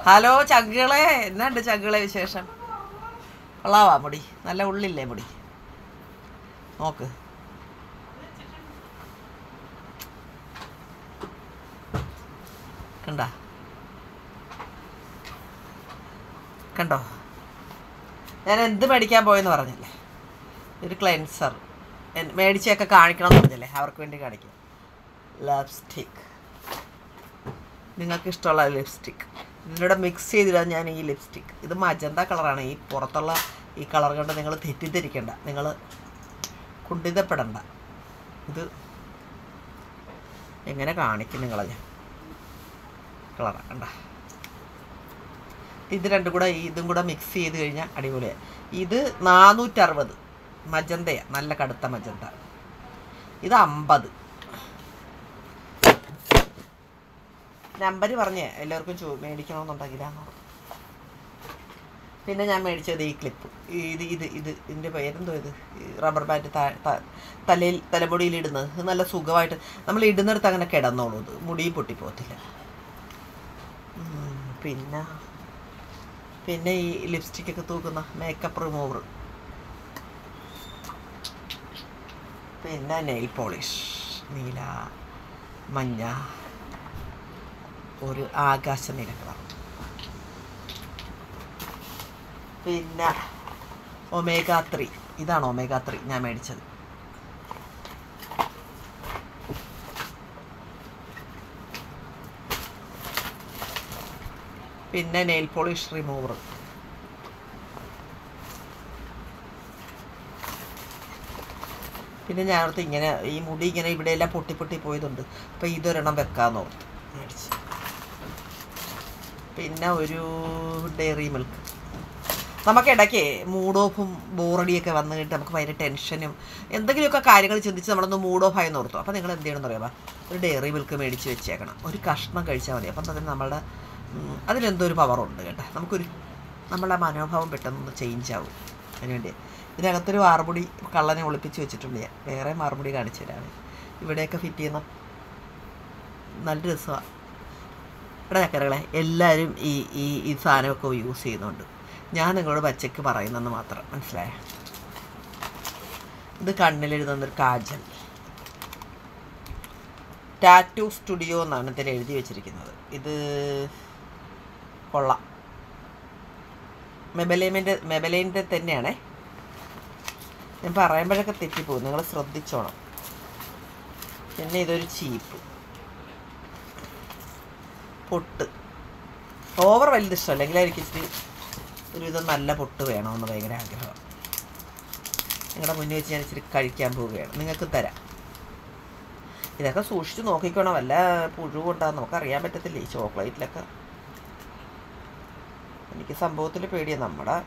Hello ചങ്കളെ, എന്നാണ്ട് ചങ്കളെ വിശേഷം? കൊള്ളാവാ മുടി? നല്ല ഉള്ളില്ലേ മുടി? നോക്ക്. കണ്ടോ കണ്ടോ? ഞാൻ എന്ത് മേടിക്കാൻ പോയെന്ന് പറഞ്ഞില്ലേ? ഒരു ക്ലെൻസർ മേടിച്ചൊക്കെ കാണിക്കണം എന്ന് പറഞ്ഞില്ലേ? അവർക്ക് വേണ്ടി കാണിക്കും. ലിപ്സ്റ്റിക്, നിങ്ങൾക്ക് ഇഷ്ടമുള്ള ലിപ്സ്റ്റിക് ഇതിലൂടെ മിക്സ് ചെയ്തിടാൻ ഞാൻ ഈ ലിപ്സ്റ്റിക്ക്. ഇത് മജന്ത കളറാണ്. ഈ പുറത്തുള്ള ഈ കളർ കൊണ്ട് നിങ്ങൾ തെറ്റിദ്ധരിക്കണ്ട, നിങ്ങൾ കുണ്ഠിതപ്പെടണ്ട. ഇത് എങ്ങനെ കാണിക്കും നിങ്ങളെ ഞാൻ? കളറാണ് കണ്ട. ഇത് രണ്ടും കൂടെ ഇതും കൂടെ മിക്സ് ചെയ്ത് കഴിഞ്ഞാൽ അടിപൊളിയാണ്. ഇത് 460 മജന്തയാണ്, നല്ല കടുത്ത മജന്ത. ഇത് 50. നമ്പർ പറഞ്ഞേ എല്ലാവർക്കും മേടിക്കണമെന്നുണ്ടെങ്കിലാണ്. പിന്നെ ഞാൻ മേടിച്ചത് ഈ ക്ലിപ്പ്. ഇതിൻ്റെ പേരെന്തോ, ഇത് റബ്ബർ ബാൻഡ് തലമുടിയിലിടുന്നത്. ഇത് നല്ല സുഖമായിട്ട് നമ്മൾ ഇടുന്നിടത്ത് അങ്ങനെ കിടന്നോളൂ. ഇത് മുടിയും പൊട്ടിപ്പോകത്തില്ല. പിന്നെ ഈ ലിപ്സ്റ്റിക്കൊക്കെ തൂക്കുന്ന മേക്കപ്പ് റിമൂവർ. പിന്നെ നെയിൽ പോളിഷ്, നീല, മഞ്ഞ, ഒരു ആകാശ നീല കളർ. പിന്നെ ഒമേഗ 3. ഇതാണ് ഒമേഗ 3 ഞാൻ മേടിച്ചത്. പിന്നെ നെയിൽ പോളിഷ് റിമൂവർ. പിന്നെ ഞാനടുത്ത് ഇങ്ങനെ ഈ മുടി ഇങ്ങനെ ഇവിടെയെല്ലാം പൊട്ടി പോയതുണ്ട്. അപ്പോൾ ഇതൊരെണ്ണം വെക്കാമെന്ന് ഓർത്ത് മേടിച്ച്. പിന്നെ ഒരു ഡയറി മിൽക്ക്. നമുക്കിടയ്ക്ക് മൂഡ് ഓഫും ബോറടിയൊക്കെ വന്നു കഴിഞ്ഞിട്ട് നമുക്ക് ഭയങ്കര ടെൻഷനും എന്തെങ്കിലുമൊക്കെ കാര്യങ്ങൾ ചിന്തിച്ച് നമ്മളൊന്ന് മൂഡ് ഓഫ് ആയെന്ന് ഓർത്തു. അപ്പോൾ നിങ്ങൾ എന്ത് ചെയ്യണമെന്ന് അറിയാമോ? ഒരു ഡയറി മിൽക്ക് മേടിച്ച് വെച്ചേക്കണം. ഒരു കഷ്ണം കഴിച്ചാൽ മതി. അപ്പം തന്നെ നമ്മളുടെ അതിലെന്തോ ഒരു പവറുണ്ട് കേട്ടോ. നമ്മളുടെ മനോഭാവം പെട്ടെന്ന് ചേഞ്ച് ആവും. അതിനുവേണ്ടി ഇതിനകത്തൊരു മാറുമുടി കള്ളനെ ഒളിപ്പിച്ച് വെച്ചിട്ടുണ്ട്. ഞാൻ വേറെ മാറുമുടി കാണിച്ചു തരാണ്. ഇവിടെയൊക്കെ ഫിറ്റ് ചെയ്യുന്ന നല്ല രസമാണ്. ഇവിടെ ചക്കരകളെ എല്ലാവരും ഈ സാധനമൊക്കെ യൂസ് ചെയ്യുന്നുണ്ട്. ഞാൻ നിങ്ങളോട് പച്ചയ്ക്ക് പറയുന്നെന്ന് മാത്രം, മനസ്സിലായ? ഇത് കണ്ണിലെഴുതുന്നൊരു കാജൽ. ടാറ്റു സ്റ്റുഡിയോ എന്നാണ് ഇതിൽ എഴുതി വെച്ചിരിക്കുന്നത്. ഇത് കൊള്ളാം. മെബലൈൻ്റെ തന്നെയാണേ. ഞാൻ പറയുമ്പോഴൊക്കെ തെറ്റിപ്പോകും, നിങ്ങൾ ശ്രദ്ധിച്ചോണം. പിന്നെ ഇതൊരു ചീപ്പ് പൊട്ട്. ഓവർ വലുത് ഇഷ്ടമല്ല, എങ്കിലായിരിക്കും ഇച്ചിരി ഒരുവിധം നല്ല പൊട്ട് വേണമെന്ന് ഭയങ്കര ആഗ്രഹമാണ്. നിങ്ങളുടെ മുന്നിൽ വെച്ച് ഞാൻ ഇച്ചിരി കഴിക്കാൻ പോവുകയാണ്. നിങ്ങൾക്ക് തരാം. ഇതൊക്കെ സൂക്ഷിച്ച് നോക്കിക്കോണം, വല്ല പുഴു കൊണ്ടാന്ന് നമുക്കറിയാൻ പറ്റത്തില്ല. ഈ ചോക്ലേറ്റിലൊക്കെ എനിക്ക് സംഭവത്തിൽ പേടിയാണ്. നമ്മുടെ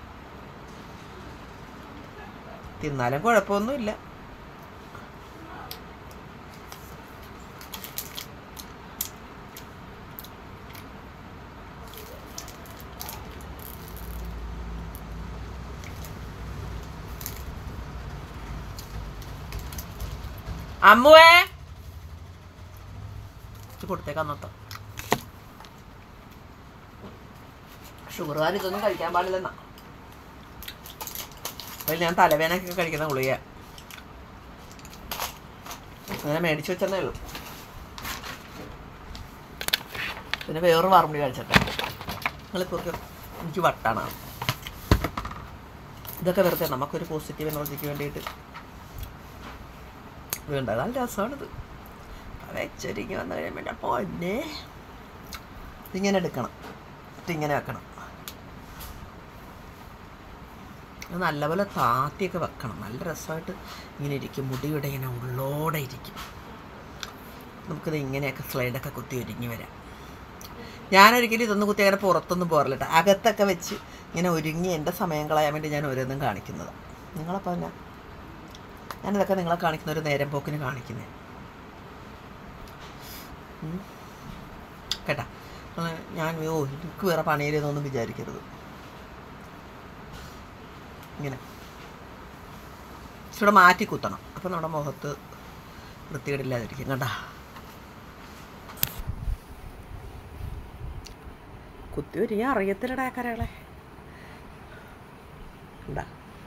തിന്നാലും കുഴപ്പമൊന്നുമില്ല. അമ്മുവേ കൊടുത്തേക്കാൻ നോട്ടോ. ഷുഗറുകാർ ഇതൊന്നും കഴിക്കാൻ പാടില്ലെന്നാ. അതിൽ ഞാൻ തലവേനൊക്കെ കഴിക്കുന്ന ഗുളിക അങ്ങനെ മേടിച്ചു വെച്ചെന്നേ ഉള്ളൂ. പിന്നെ വേറൊരു വാർമുടി കഴിച്ചിട്ടെ നിങ്ങളിപ്പോൾ എനിക്ക് വട്ടാണ്. ഇതൊക്കെ വെറുതെ നമുക്കൊരു പോസിറ്റീവ് എനർജിക്ക് വേണ്ടിയിട്ട് വേണ്ട. നല്ല രസമാണിത്. വെച്ചൊരുങ്ങി വന്നു കഴിയുമ്പോൾ എൻ്റെ പൊന്നെ ഇതിങ്ങനെ എടുക്കണം, ഇങ്ങനെ വെക്കണം. നല്ലപോലെ താത്തിയൊക്കെ വെക്കണം. നല്ല രസമായിട്ട് ഇങ്ങനെ ഇരിക്കും. മുടിയുടെ ഇങ്ങനെ ഉള്ളോടെ ഇരിക്കും. നമുക്കിത് ഇങ്ങനെയൊക്കെ സ്ലൈഡൊക്കെ കുത്തി ഒരുങ്ങി വരാം. ഞാനൊരിക്കലും ഇതൊന്നും കുത്തി അങ്ങനെ പുറത്തൊന്നും പോറില്ല കേട്ടോ. അകത്തൊക്കെ വെച്ച് ഇങ്ങനെ ഒരുങ്ങി എൻ്റെ സമയം കളയാൻ വേണ്ടി ഞാൻ ഓരോന്നും കാണിക്കുന്നത്. നിങ്ങളപ്പോൾ തന്നെ ഞാനിതൊക്കെ നിങ്ങളെ കാണിക്കുന്ന ഒരു നേരം പോക്കിന് കാണിക്കുന്നത് കേട്ടാ. ഞാൻ എനിക്ക് വേറെ പണിയിലെന്നൊന്നും വിചാരിക്കരുത്. ഇങ്ങനെ ഇച്ചിരി മാറ്റി കുത്തണം. അപ്പം നമ്മുടെ മുഖത്ത് വൃത്തികേടില്ലാതിരിക്കും കേട്ടാ. കുത്തി ഒരുങ്ങി അറിയത്തില്ലടാ കരകളെ. എന്താ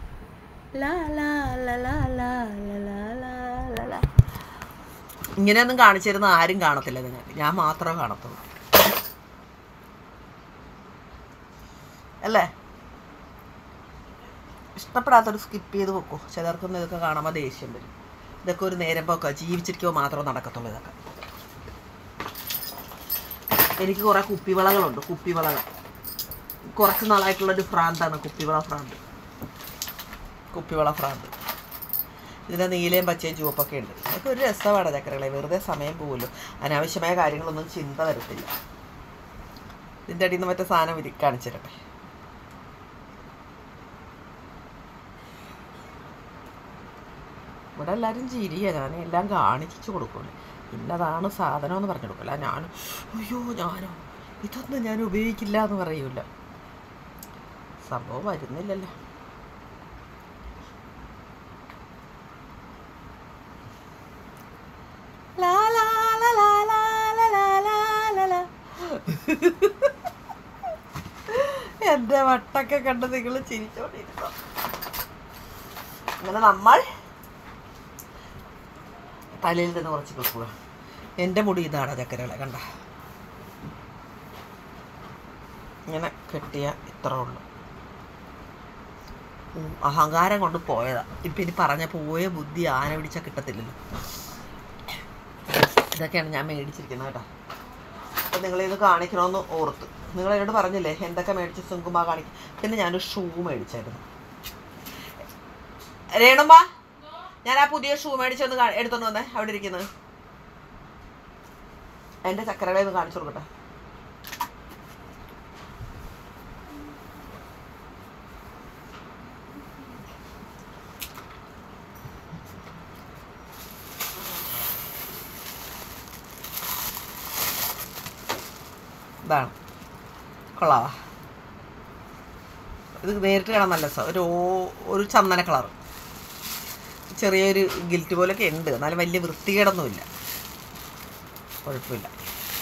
ഇങ്ങനെയൊന്നും കാണിച്ചിരുന്ന ആരും കാണത്തില്ല നിങ്ങൾക്ക്, ഞാൻ മാത്രമേ കാണത്തുള്ളൂ അല്ലേ. ഇഷ്ടപ്പെടാത്തൊരു സ്കിപ്പ് ചെയ്ത് വെക്കോ. ചിലർക്കൊന്നും ഇതൊക്കെ കാണുമ്പോൾ ദേഷ്യം വരും. ഇതൊക്കെ ഒരു നേരം പോക്കോ, ജീവിച്ചിരിക്കുമ്പോൾ മാത്രമേ നടക്കത്തുള്ളൂ ഇതൊക്കെ. എനിക്ക് കുറേ കുപ്പിവളകളുണ്ട്. കുപ്പിവളകൾ കുറച്ച് നാളായിട്ടുള്ളൊരു ഭ്രാന്താണ് കുപ്പിവള ഭ്രാന്ത്. ഇതിൻ്റെ നീലയും പച്ചയും ചുവപ്പൊക്കെ ഉണ്ട്. അതൊക്കെ ഒരു രസമാണ് ചക്കരകളെ. വെറുതെ സമയം പോകുമല്ലോ. അനാവശ്യമായ കാര്യങ്ങളൊന്നും ചിന്ത വരത്തില്ല. ഇതിൻ്റെ അടിയിൽ നിന്ന് മറ്റേ സാധനം കാണിച്ചു തരട്ടെ. ഇവിടെ എല്ലാവരും ചിരിയ. ഞാൻ എല്ലാം കാണിച്ചു കൊടുക്കുള്ളൂ. ഇന്നതാണ് സാധനം എന്ന് പറഞ്ഞു കൊടുക്കില്ല. ഞാനോ ഇതൊന്നും ഞാൻ ഉപയോഗിക്കില്ല എന്ന് പറയൂല. സംഭവം വരുന്നില്ലല്ലോ. എൻ്റെ വട്ടൊക്കെ കണ്ട് നിങ്ങൾ ചിരിച്ചോണ്ടിരുന്നോ. അങ്ങനെ നമ്മൾ തലയിൽ തന്നെ കുറച്ച് വെക്കുക. എൻ്റെ മുടി ഇതാണ് ചക്കരകളെ, കണ്ട ഇങ്ങനെ കെട്ടിയ ഇത്ര ഉള്ളു. അഹങ്കാരം കൊണ്ട് പോയതാ. ഇപ്പം ഇനി പറഞ്ഞ പോയ ബുദ്ധി ആന പിടിച്ചാൽ കിട്ടത്തില്ലല്ലോ. ഇതൊക്കെയാണ് ഞാൻ മേടിച്ചിരിക്കുന്നത് കേട്ടോ. അപ്പം നിങ്ങളിത് കാണിക്കണമെന്ന് ഓർത്ത്. നിങ്ങളെന്നോട് പറഞ്ഞില്ലേ എന്തൊക്കെ മേടിച്ച് സുങ്കുമ കാണിക്കും. പിന്നെ ഞാനൊരു ഷൂ മേടിച്ചായിരുന്നു. രേണുമ്മ, ഞാൻ ആ പുതിയ ഷൂ മേടിച്ചൊന്ന് എടുത്തോണ്ട് വന്നേ. അവിടെ ഇരിക്കുന്നത് എൻ്റെ ചക്കരകളെ ഒന്ന് കാണിച്ചു കൊടുക്കട്ടെ. ഇതാണ്, കൊള്ളാവാ. ഇത് നേരിട്ട് കാണാൻ നല്ല രസം. ഒരു ചന്ദന കളർ, ചെറിയൊരു ഗിൽറ്റ് പോലൊക്കെ ഉണ്ട്. എന്നാലും വലിയ വൃത്തികേടൊന്നുമില്ല, കുഴപ്പമില്ല.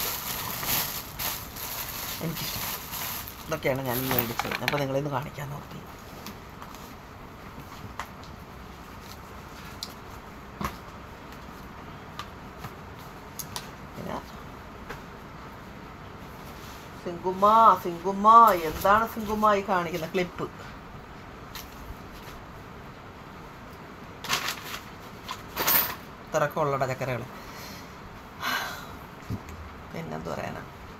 എനിക്കിഷ്ടം. ഇതൊക്കെയാണ് ഞാൻ മേടിച്ചത്. അപ്പോൾ നിങ്ങളിന്ന് കാണിക്കാൻ നോക്കി. പിന്നെ സിങ്കുമ്മ എന്താണ് സിങ്കുമ്മ ഈ കാണിക്കുന്ന ക്ലിപ്പ്? ഇത്രയൊക്കെ ഉള്ളട ചക്കരകൾ. പിന്നെന്ത് പറയാനാ,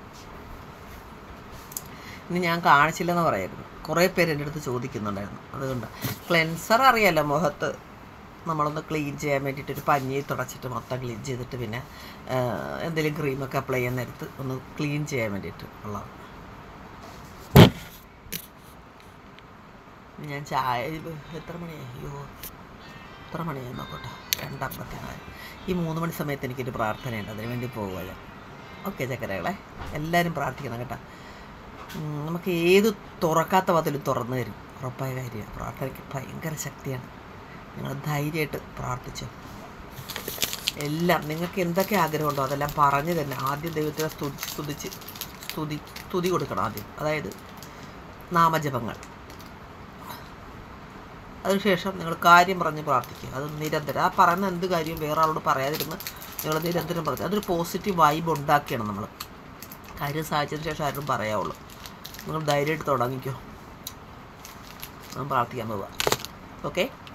ഇനി ഞാൻ കാണിച്ചില്ലെന്ന് പറയായിരുന്നു. കുറേ പേര് എൻ്റെ അടുത്ത് ചോദിക്കുന്നുണ്ടായിരുന്നു. അതുകൊണ്ട് ക്ലെൻസർ അറിയാമല്ലോ, മുഖത്ത് നമ്മളൊന്ന് ക്ലീൻ ചെയ്യാൻ വേണ്ടിയിട്ട് ഒരു പഞ്ഞി തുടച്ചിട്ട് മൊത്തം ക്ലീൻ ചെയ്തിട്ട് പിന്നെ എന്തെങ്കിലും ക്രീമൊക്കെ അപ്ലൈ ചെയ്യാൻ നേരത്ത് ഒന്ന് ക്ലീൻ ചെയ്യാൻ വേണ്ടിയിട്ട് ഉള്ളതാണ്. ഞാൻ ചായ എത്ര മണിയായി? എത്ര മണിയായി നോക്കട്ടെ, 2:54. ഈ 3 മണി സമയത്ത് എനിക്കൊരു പ്രാർത്ഥനയുണ്ട്, അതിന് വേണ്ടി പോകുക ഞാൻ. ഓക്കെ ചക്കരകളെ, എല്ലാവരും പ്രാർത്ഥിക്കണം കേട്ടോ. നമുക്ക് ഏത് തുറക്കാത്ത വാതിലും തുറന്നു തരും, ഉറപ്പായ കാര്യമാണ്. പ്രാർത്ഥനയ്ക്ക് ഭയങ്കര ശക്തിയാണ്. നിങ്ങൾ ധൈര്യമായിട്ട് പ്രാർത്ഥിച്ചു. എല്ലാം നിങ്ങൾക്ക് എന്തൊക്കെ ആഗ്രഹമുണ്ടോ അതെല്ലാം പറഞ്ഞു തന്നെ. ആദ്യം ദൈവത്തെ സ്തുതി കൊടുക്കണം ആദ്യം, അതായത് നാമജപങ്ങൾ. അതിനുശേഷം നിങ്ങൾ കാര്യം പറഞ്ഞ് പ്രാർത്ഥിക്കുക. അത് നിരന്തരം ആ പറയുന്ന എന്ത് കാര്യവും വേറെ ആളോട് പറയാതിരുന്ന് നിങ്ങൾ നിരന്തരം പറഞ്ഞു. അതൊരു പോസിറ്റീവ് വൈബ് ഉണ്ടാക്കിയാണ് നമ്മൾ കാര്യം സാധിച്ചതിന് ശേഷം ആരും പറയാവുള്ളൂ. നിങ്ങൾ ധൈര്യമായിട്ട് തുടങ്ങിക്കോ. ഞാൻ പ്രാർത്ഥിക്കാൻ പോവുക. ഓക്കെ.